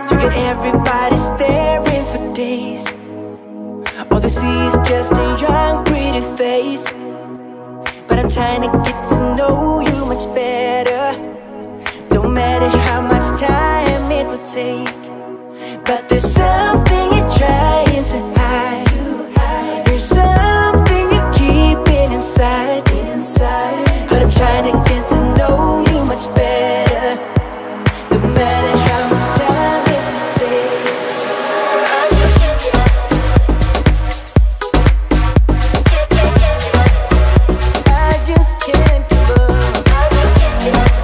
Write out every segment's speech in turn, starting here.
You get everybody staring for days. All they see is just a young, pretty face. But I'm trying to get to know you much better. Don't matter how much time it will take, but there's something you're trying to hide. There's something you're keeping inside. But I'm trying to get to know you much better. Don't matter how much time it will take. I just can't give up. I just can't give up. I just can't give up.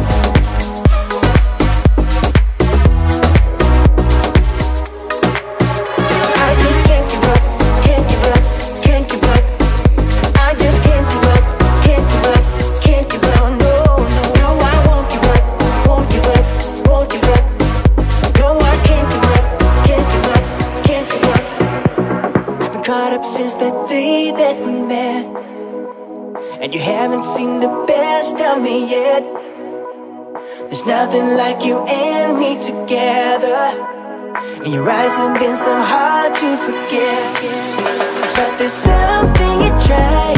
I just can't give up, can't give up, can't give up. I just can't give up, can't give up, can't give up. No, no, no, I won't give up, won't give up, won't give up. No, I can't give up, can't give up, can't give up. I've been caught up since that day that we met, and you haven't seen the best of me yet. There's nothing like you and me together, and your eyes have been so hard to forget. But there's something you try